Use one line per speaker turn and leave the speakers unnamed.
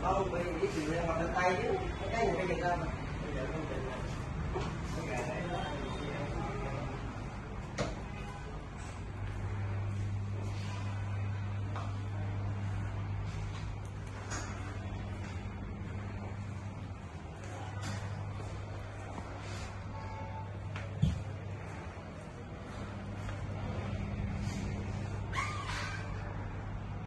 Không, bị chịu lên mặt lên tay chứ. Cái này bây giờ ra mà. Bây giờ không chịu.